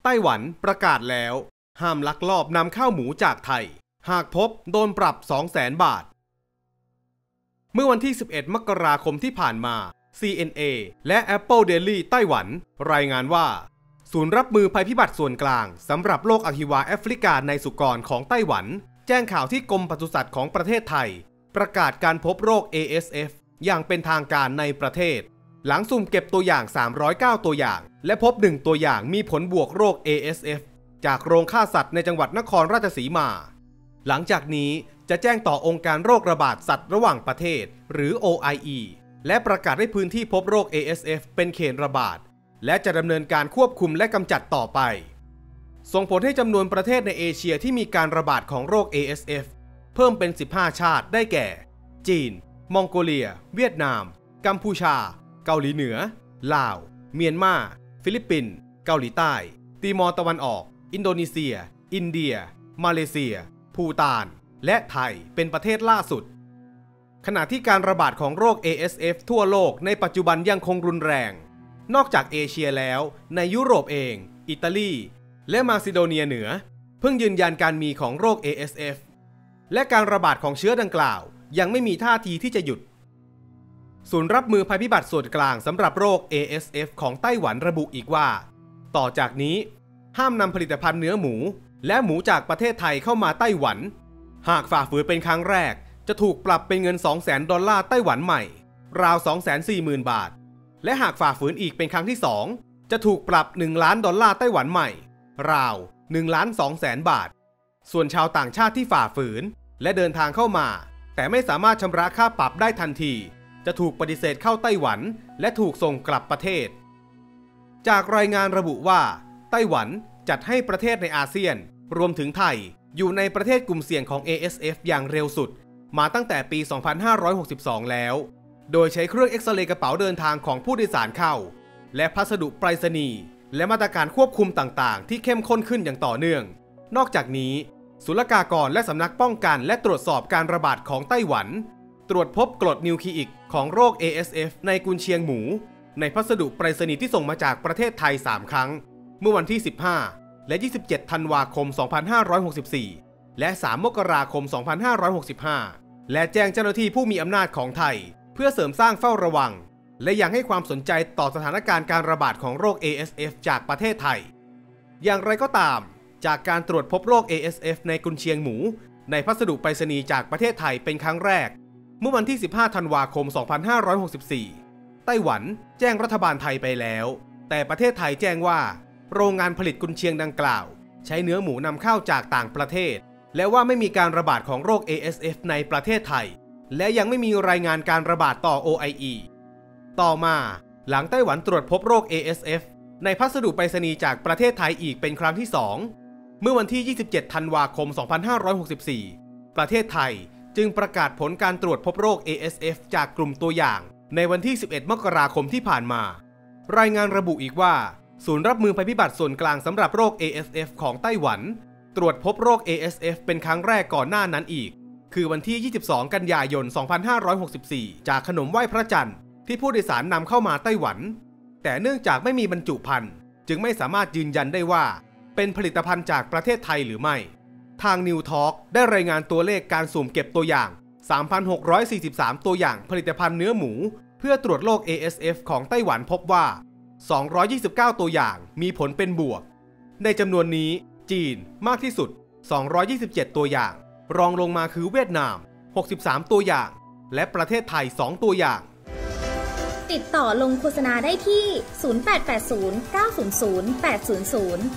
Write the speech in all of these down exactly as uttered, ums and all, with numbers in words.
ต้หวันประกาศแล้วห้ามลักลอบนำเข้าหมูจากไทยหากพบโดนปรับ สองแสน บาทเมื่อวันที่สิบเอ็ดมกราคมที่ผ่านมา ซี เอ็น เอ และ Apple Daily ไต้หวันรายงานว่าศูนย์รับมือภัยพิบัติส่วนกลางสำหรับโรคอะฮิวาแอฟริกาในสุกรของไต้หวันแจ้งข่าวที่กรมปศุสัตว์ของประเทศไทยประกาศการพบโรค เอ เอส เอฟ อย่างเป็นทางการในประเทศหลังสุ่มเก็บตัวอย่างสามร้อยเก้าตัวอย่างและพบหนึ่งตัวอย่างมีผลบวกโรค เอ เอส เอฟ จากโรงฆ่าสัตว์ในจังหวัดนครราชสีมาหลังจากนี้จะแจ้งต่อองค์การโรคระบาดสัตว์ระหว่างประเทศหรือ โอ ไอ อี และประกาศให้พื้นที่พบโรค เอ เอส เอฟ เป็นเขตระบาดและจะดำเนินการควบคุมและกำจัดต่อไปส่งผลให้จำนวนประเทศในเอเชียที่มีการระบาดของโรค เอ เอส เอฟ เพิ่มเป็นสิบห้าชาติได้แก่จีนมองโกเลียเวียดนามกัมพูชาเกาหลีเหนือลาวเมียนมาฟิลิปปินส์เกาหลีใต้ติมอร์ตะวันออกอินโดนีเซียอินเดียมาเลเซียภูฏานและไทยเป็นประเทศล่าสุดขณะที่การระบาดของโรค เอ เอส เอฟ ทั่วโลกในปัจจุบันยังคงรุนแรงนอกจากเอเชียแล้วในยุโรปเองอิตาลีและมาซิโดเนียเหนือเพิ่งยืนยันการมีของโรค เอ เอส เอฟ และการระบาดของเชื้อดังกล่าวยังไม่มีท่าทีที่จะหยุดศูนย์รับมือภัยพิบัติส่วนกลางสำหรับโรค เอ เอส เอฟ ของไต้หวันระบุอีกว่าต่อจากนี้ห้ามนำผลิตภัณฑ์เนื้อหมูและหมูจากประเทศไทยเข้ามาไต้หวันหากฝ่าฝืนเป็นครั้งแรกจะถูกปรับเป็นเงิน สองแสน ดอลลาร์ไต้หวันใหม่ราว สองแสนสี่หมื่น บาทและหากฝ่าฝืนอีกเป็นครั้งที่สองจะถูกปรับหนึ่งล้านดอลลาร์ไต้หวันใหม่ราว หนึ่งล้านสองแสน บาทส่วนชาวต่างชาติที่ฝ่าฝืนและเดินทางเข้ามาแต่ไม่สามารถชำระค่าปรับได้ทันทีจะถูกปฏิเสธเข้าไต้หวันและถูกส่งกลับประเทศจากรายงานระบุว่าไต้หวันจัดให้ประเทศในอาเซียนรวมถึงไทยอยู่ในประเทศกลุ่มเสี่ยงของ เอ เอส เอฟ อย่างเร็วสุดมาตั้งแต่ปี สองพันห้าร้อยหกสิบสอง แล้วโดยใช้เครื่องเอ็กซเรย์กระเป๋าเดินทางของผู้โดยสารเข้าและพัสดุไปรษณีย์และมาตรการควบคุมต่างๆที่เข้มข้นขึ้นอย่างต่อเนื่องนอกจากนี้ศุลกากรและสำนักป้องกันและตรวจสอบการระบาดของไต้หวันตรวจพบกรดนิวคลีอิกของโรค เอ เอส เอฟ ในกุนเชียงหมูในพัสดุไปรษณีย์ที่ส่งมาจากประเทศไทยสามครั้งเมื่อวันที่สิบห้าและยี่สิบเจ็ดธันวาคมสองพันห้าร้อยหกสิบสี่และสามมกราคมสองพันห้าร้อยหกสิบห้าและแจ้งเจ้าหน้าที่ผู้มีอำนาจของไทยเพื่อเสริมสร้างเฝ้าระวังและยังให้ความสนใจต่อสถานการณ์การระบาดของโรค เอ เอส เอฟ จากประเทศไทยอย่างไรก็ตามจากการตรวจพบโรค เอ เอส เอฟ ในกุนเชียงหมูในพัสดุไปรษณีย์จากประเทศไทยเป็นครั้งแรกเมื่อวันที่สิบห้าธันวาคมสองพันห้าร้อยหกสิบสี่ไต้หวันแจ้งรัฐบาลไทยไปแล้วแต่ประเทศไทยแจ้งว่าโรงงานผลิตกุนเชียงดังกล่าวใช้เนื้อหมูนำเข้าจากต่างประเทศและว่าไม่มีการระบาดของโรค เอ เอส เอฟ ในประเทศไทยและยังไม่มีรายงานการระบาดต่อ โอ ไอ อี ต่อมาหลังไต้หวันตรวจพบโรค เอ เอส เอฟ ในพัสดุไปรษณีย์จากประเทศไทยอีกเป็นครั้งที่สองเมื่อวันที่ยี่สิบเจ็ดธันวาคมสองพันห้าร้อยหกสิบสี่ประเทศไทยจึงประกาศผลการตรวจพบโรค เอ เอส เอฟ จากกลุ่มตัวอย่างในวันที่สิบเอ็ดมกราคมที่ผ่านมารายงานระบุอีกว่าศูนย์รับมือภัยพิบัติส่วนกลางสำหรับโรค เอ เอส เอฟ ของไต้หวันตรวจพบโรค เอ เอส เอฟ เป็นครั้งแรกก่อนหน้านั้นอีกคือวันที่ยี่สิบสองกันยายนสองพันห้าร้อยหกสิบสี่จากขนมไหว้พระจันทร์ที่ผู้โดยสารนำเข้ามาไต้หวันแต่เนื่องจากไม่มีบรรจุภัณฑ์จึงไม่สามารถยืนยันได้ว่าเป็นผลิตภัณฑ์จากประเทศไทยหรือไม่ทาง New Talk ได้รายงานตัวเลขการสุ่มเก็บตัวอย่าง สามพันหกร้อยสี่สิบสาม ตัวอย่างผลิตภัณฑ์เนื้อหมูเพื่อตรวจโรค เอ เอส เอฟ ของไต้หวันพบว่าสองร้อยยี่สิบเก้าตัวอย่างมีผลเป็นบวกในจำนวนนี้จีนมากที่สุดสองร้อยยี่สิบเจ็ดตัวอย่างรองลงมาคือเวียดนามหกสิบสามตัวอย่างและประเทศไทยสองตัวอย่างติดต่อลงโฆษณาได้ที่ศูนย์ แปด แปด ศูนย์ เก้า ศูนย์ ศูนย์ แปด ศูนย์ ศูนย์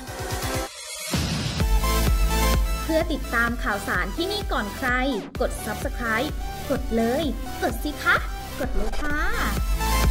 เพื่อติดตามข่าวสารที่นี่ก่อนใครกด ซับสไครบ์ กดเลยกดสิคะกดเลยค่ะ